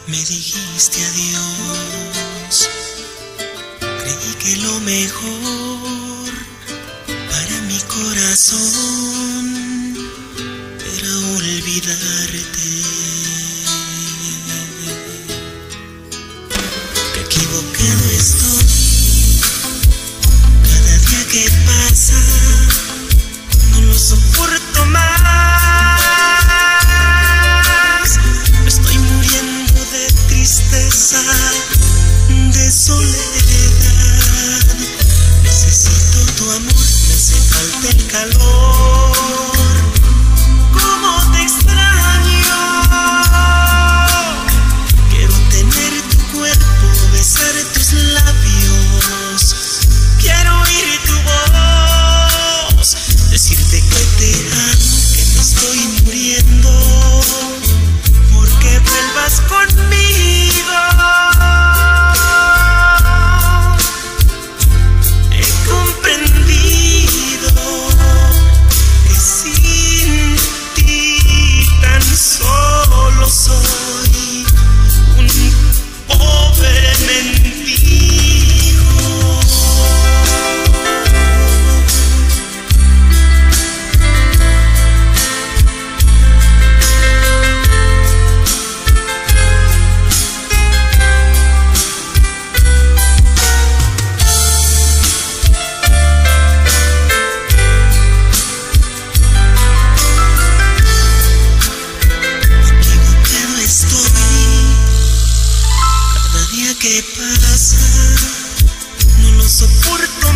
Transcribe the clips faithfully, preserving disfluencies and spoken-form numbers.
Me dijiste adiós, creí que lo mejor para mi corazón era olvidarte. Qué equivocado estoy, cada día que pasa no lo soporto más. De soledad, necesito tu amor, me hace falta el calor. ¿Cómo te extraño? Quiero tener tu cuerpo, besar tus labios. Quiero oír tu voz, decirte que te amo, que me estoy muriendo, porque vuelvas conmigo. Soy un pobre mendigo. ¿Qué pasa? No lo soporto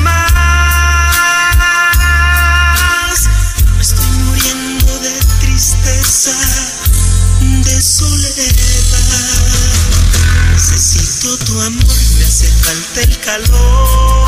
más. Me estoy muriendo de tristeza, de soledad. Necesito tu amor, me hace falta el calor.